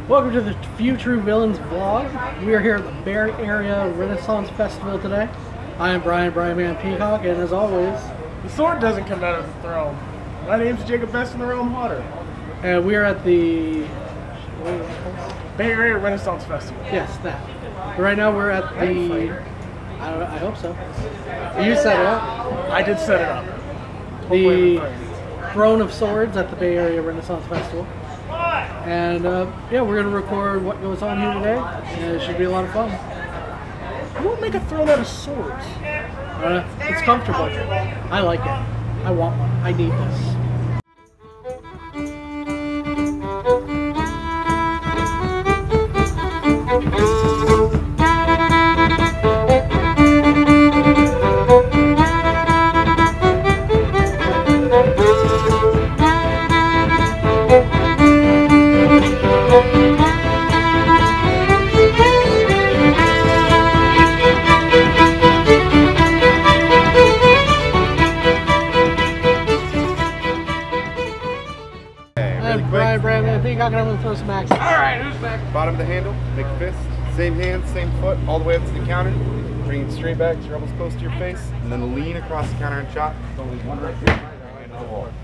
Welcome to the Few True Villains vlog. We are here at the Bay Area Renaissance Festival today. I am Brian Man Peacock, and as always, the sword doesn't come out of the throne. My name's Jacob Best in the Realm Hotter. And we are at the Bay Area Renaissance Festival. Yes, that. But right now we're at the. I hope so. You set it up. I did set it up. The Throne of Swords at the Bay Area Renaissance Festival. And yeah, we're going to record what goes on here today, and it should be a lot of fun. Who will make a throne out of swords? It's comfortable. I like it. I want one. I need this. Brian Peacock, and I'm going to throw some action. Alright, who's back? Bottom of the handle, make a fist, same hand, same foot, all the way up to the counter. Bring it straight back so you're almost close to your face, and then lean across the counter and chop. Don't leave one right here. Into the wall.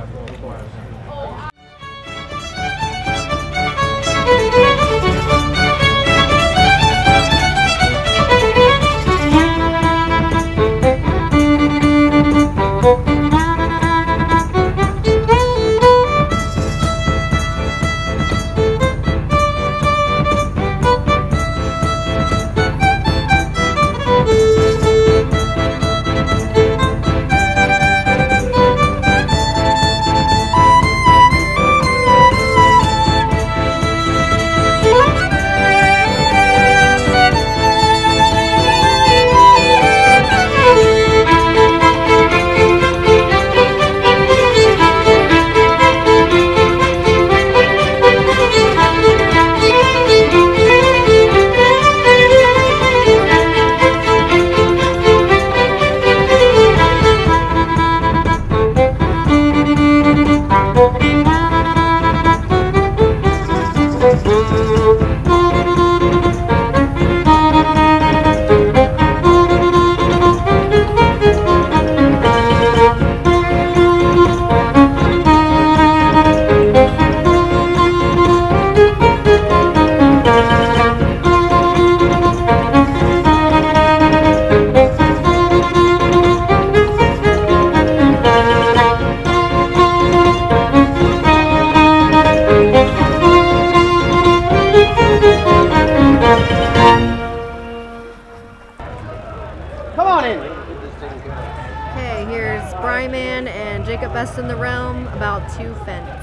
Okay, here's Brian and Jacob Best in the Realm about to fence.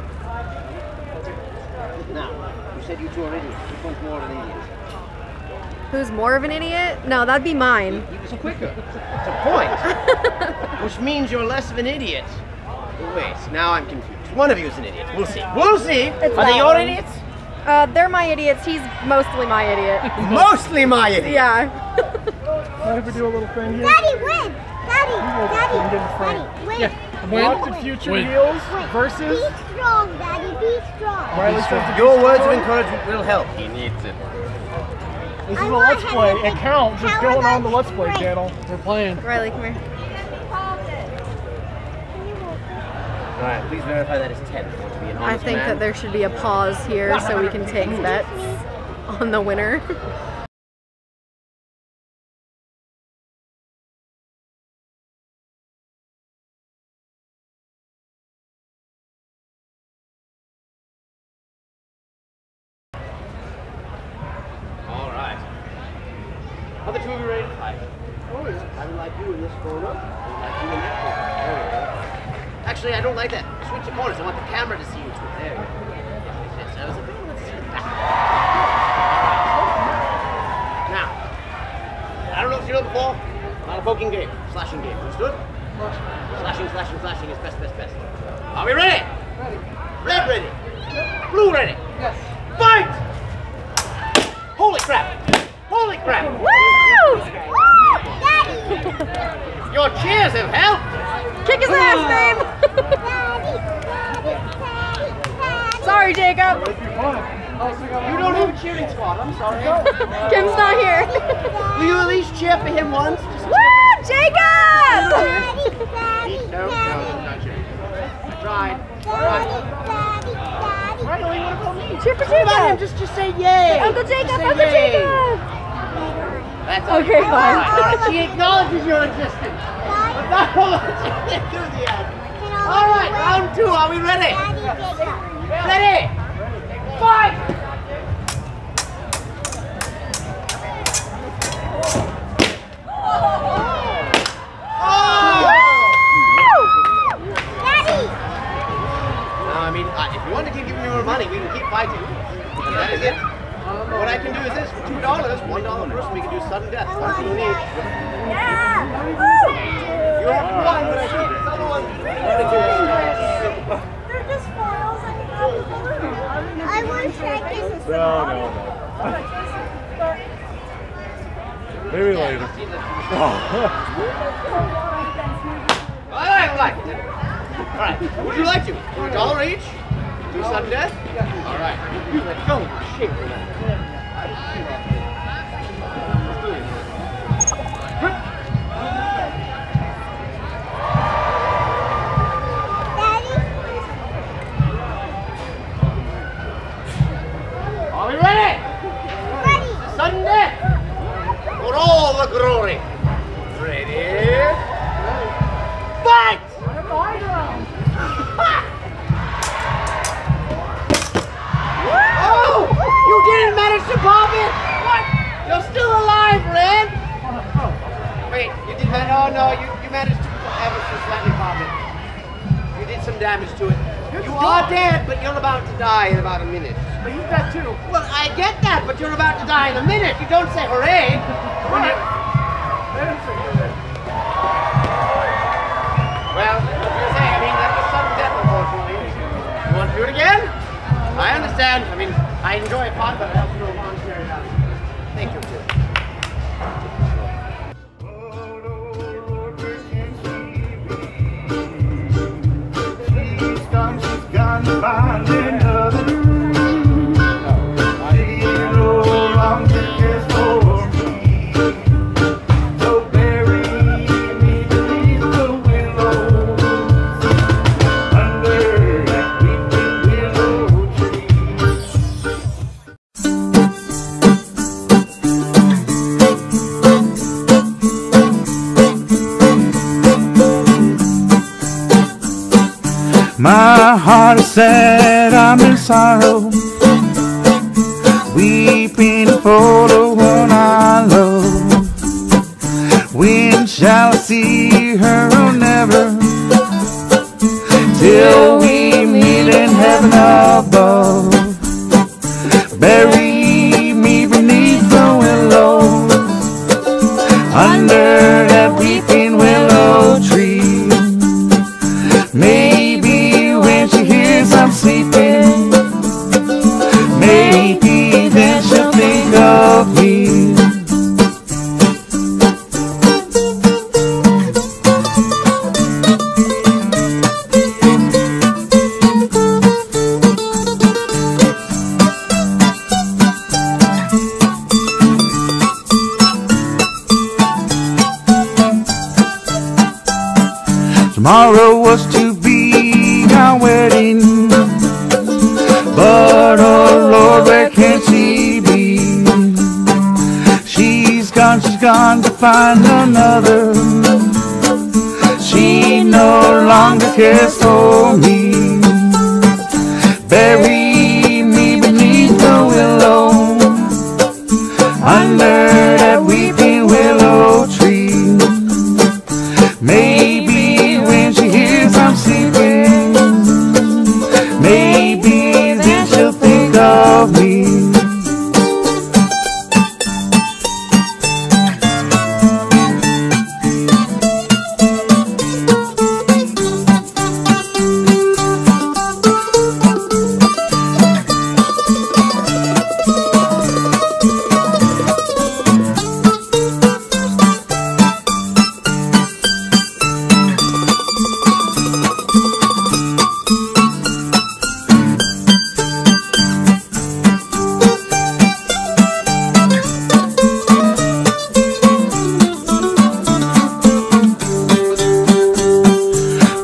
Now, you said you two are idiots. Which one's more of an idiot? Who's more of an idiot? No, that'd be mine. So quicker. It's a point. Which means you're less of an idiot. Wait, now I'm confused. One of you is an idiot. We'll see. We'll see. Are they your idiots? They're my idiots. He's mostly my idiot. Mostly my idiot. Yeah. Mind if we do a little thing here? Daddy, win! Daddy, win! Yeah. Locked and Future Heels versus... Be strong, Daddy, be strong. Riley says to Your be words of strong. encouragement will help. He needs it. This is a Let's Play. It counts. It's going on the Let's Play channel. We're playing. Riley, come here. Alright, please verify that is 10. I want to be an I honest think man. that there should be a pause here so we can take bets on the winner. Alright. Are the two of you ready to fight? Oh yeah. I would like you in this corner. I would like you in that corner. There we go. Actually, I don't like that. Switch the corners. I want the camera to see you two. There we go. Yes, I was a bit. Let's see. Now, I don't know if you know before. Not a poking game. Slashing game. Understood? Slashing, slashing, slashing is best, best, best. Are we ready? Ready. Red ready. Blue ready. Yes. Fight! Holy crap! Holy crap! Woo! Your cheers have helped! Kick his ass, babe! Sorry, Jacob. Oh, cheering squad. I'm sorry. Kim's not here. Will you at least cheer for him once? Woo! Jacob! No, not cheering. I tried. Riley, what about me? Cheer for What about him? Jacob! Just say yay! Uncle Jacob! Just say Uncle yay. Jacob! That's Okay, fine. All right. She acknowledges your existence, but not so much enthusiasm. All right, round 2. Are we ready? Ready? Fight! I mean, if you want to keep giving me more money, we can keep fighting. And that is it. What I can do is this: for $2, $1 person, we can do sudden death. One for each. You have one, but I think the other one. They're just foils. I want to try kisses. No. Maybe later. I like it. All right. Would you like to? $1 each? Do sudden death? All right. You let go of the shape of that. Are we ready? Ready. Sudden death. For all the glory. Ready? Fight! Oh! You didn't manage to pop it! What? You're still alive, Red! Wait, you did manage. Oh no, you managed to ever so slightly pop it. You did some damage to it. You are dead, but you're about to die in about a minute. But he's dead too. Well, I get that, but you're about to die in a minute. You don't say hooray. Well, what can I say? I mean, that was sudden death, unfortunately. You want to do it again? I understand. I mean, I enjoy fun, but I also know voluntary value. Thank you, too. She's gone to find another. She no longer cares for me. So bury me beneath the willows, under that weeping willow tree. My heart is sad, I'm in sorrow, weeping for the one I love. When shall I see her? Oh, never, till we meet in heaven above. Bury me beneath the willows, under that weeping willow tree. Maybe when she hears I'm sleeping, maybe then she'll think of me. Tomorrow was to be our wedding, but oh Lord, where can she be? She's gone to find another. She no longer cares for me. Bury me beneath the willow, under that weeping willow tree. Maybe when she hears I'm sleeping, maybe then she'll think of me.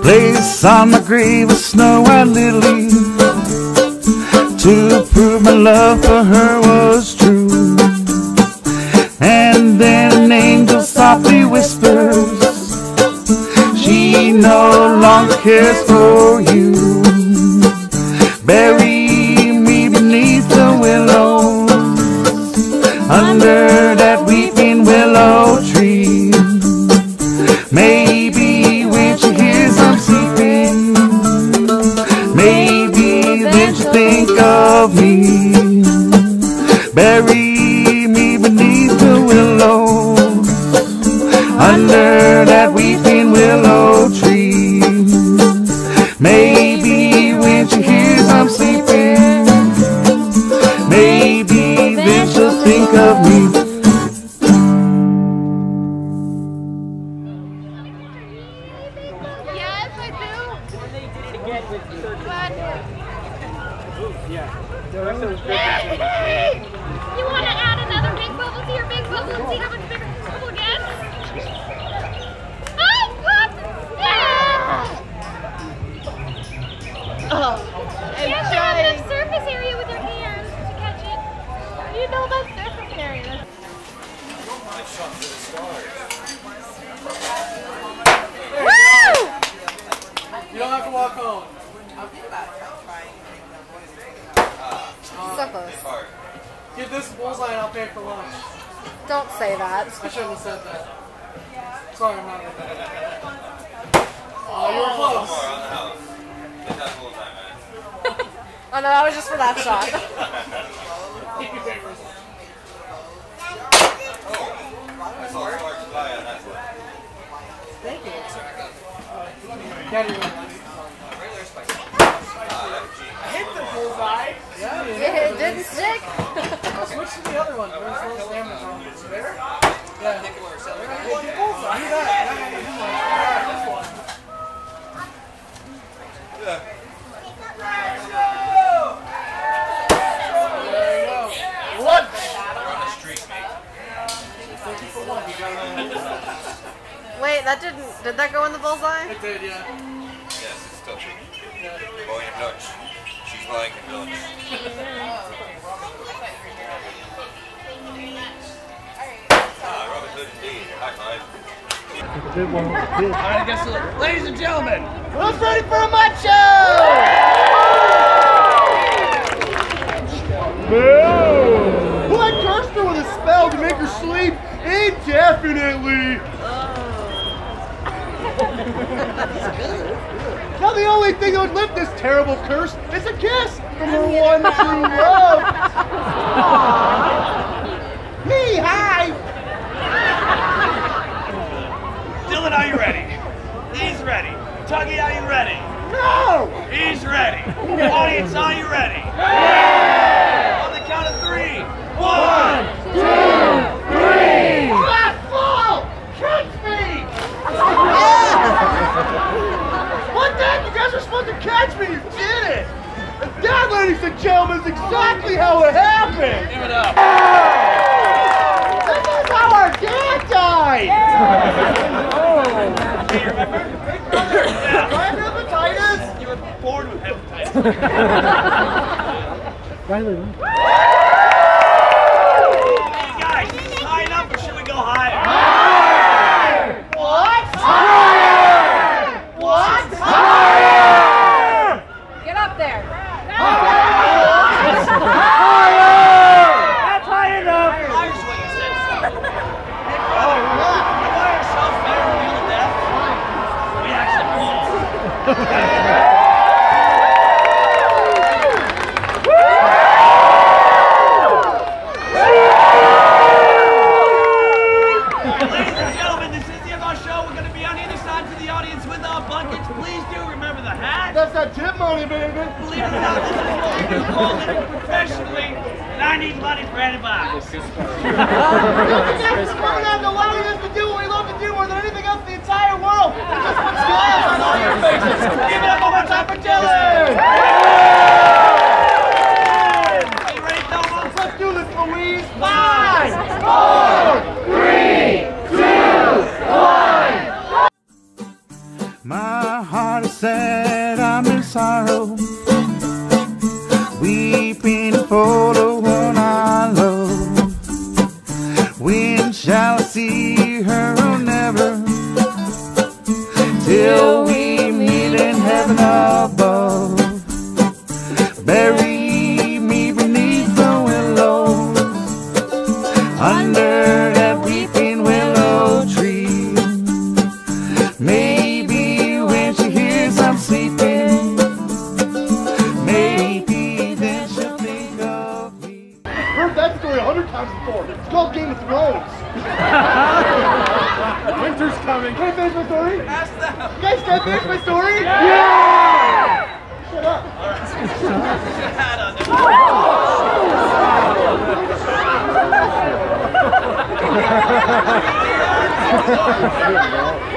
Place on my grave a snow-white lily to prove my love for her was true. And then an angel softly whispers, she no longer cares for you. Bury me beneath the willows, under that weeping willow tree. Maybe when she hears I'm sleeping, maybe then she'll think of me. Bury me beneath the willows, under that weeping willow tree. Maybe when she hears I'm sleeping, maybe then she'll think of me. Yes, I do. You want to add another big bubble to your big bubble and see how much bigger this bubble gets? Oh, what? Yeah! Oh, You have to have enough surface area with your hands to catch it. You know that surface area. Woo! You don't have to walk home. so close. Get this bullseye and I'll pay for lunch. Don't say that. I shouldn't have said that. Sorry, I'm not. Oh, you were close. Oh no, that was just for that shot. Thank you. Candy went. Hit the bullseye. Yeah, you It didn't stick. I'll switch to the other one. There's no damage on it. There? Yeah. Hit the bullseye. Do that. Yeah, this one. Yeah. There you go. What? Wait, that didn't. Did that go in the bullseye? It did, yeah. Yes, it's still true. Going in Dutch. She's lying in Dutch. Robin Hood indeed. High five. Alright, I guess, ladies and gentlemen, who's ready for a macho? Boo! Who had cursed her with a spell to make her sleep? Indefinitely! Now the only thing that would lift this terrible curse is a kiss from her one true love. Me, hi! Dylan, are you ready? He's ready. Tuggy, are you ready? No! He's ready. Audience, are you ready? Yeah! On the count of 3. 1, 2, 3! Flat fall! Catch me! What then? You guys were supposed to catch me! You did it! And that, ladies and gentlemen, is exactly how it happened! Give it up. This is how our dad died! Do you remember? Yeah. Do I have hepatitis? You were born with hepatitis. Riley, Hey guys, sign up or should we go higher? What? Higher! What? Higher! Get up there. Higher! That's high enough. Higher's what you said, so. Oh, you buy ourselves better than feel to death? We actually fall. Ladies and gentlemen, this is the end of our show. We're going to be on either side to the audience with our buckets. Please do remember the hat. That's that tip money, baby! Believe it or not, this is what we do call it professionally, and I need money for antibiotics. Thank you guys for coming out and allowing us to do what we love to do more than anything else in the entire world! And just put smiles on all your faces! Give it up one more time for Dylan! Are you ready, Thomas? Let's do this, Louise! 5, 4, 3, 2, 1! My heart is sad, I'm in sorrow, weeping for the one I love. When shall I see her? Oh, never, till we meet in heaven above. Bury me beneath the willows, under that weeping willow tree. Maybe when she hears I'm sleeping, maybe then she'll think of me. Heard that story 100 times before. It's called Game of Thrones. Winter's coming. Can I finish my story? Ask them. You guys can I finish my story? Yeah! Shut up. All right.